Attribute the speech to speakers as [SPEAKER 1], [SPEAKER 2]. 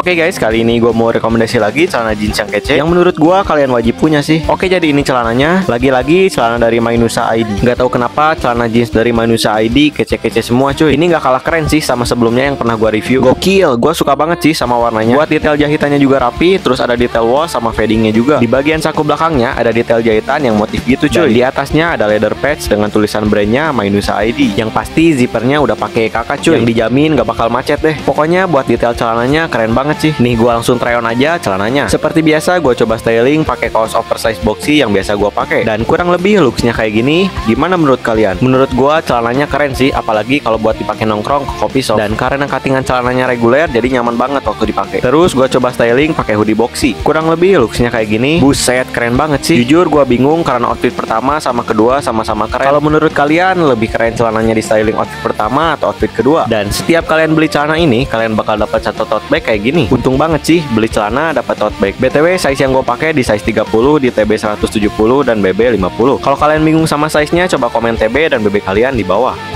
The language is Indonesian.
[SPEAKER 1] Oke guys, kali ini gue mau rekomendasi lagi celana jeans yang kece yang menurut gue kalian wajib punya sih. Oke, jadi ini celananya. Lagi-lagi celana dari Mainusa ID. Gak tahu kenapa celana jeans dari Mainusa ID kece-kece semua cuy. Ini gak kalah keren sih sama sebelumnya yang pernah gue review. Gokil, gue suka banget sih sama warnanya. Buat detail jahitannya juga rapi, terus ada detail wash sama fadingnya juga. Di bagian saku belakangnya ada detail jahitan yang motif gitu cuy. Dan di atasnya ada leather patch dengan tulisan brandnya Mainusa ID. Yang pasti zippernya udah pakai kakak cuy, yang dijamin gak bakal macet deh. Pokoknya buat detail celananya keren banget sih. Nih gue langsung try on aja celananya. Seperti biasa gue coba styling pakai kaos oversize boxy yang biasa gue pakai, dan kurang lebih looksnya kayak gini. Gimana menurut kalian? Menurut gue celananya keren sih, apalagi kalau buat dipakai nongkrong ke coffee shop. Dan karena cuttingan celananya reguler, jadi nyaman banget waktu dipakai. Terus gue coba styling pakai hoodie boxy. Kurang lebih looksnya kayak gini. Buset, keren banget sih. Jujur gue bingung karena outfit pertama sama kedua sama-sama keren. Kalau menurut kalian lebih keren celananya di styling outfit pertama atau outfit kedua? Dan setiap kalian beli celana ini, kalian bakal dapat satu tote bag kayak gini. Untung banget sih beli celana dapat tote bag. BTW size yang gue pakai di size 30, di TB 170 dan BB 50. Kalau kalian bingung sama size-nya, coba komen TB dan BB kalian di bawah.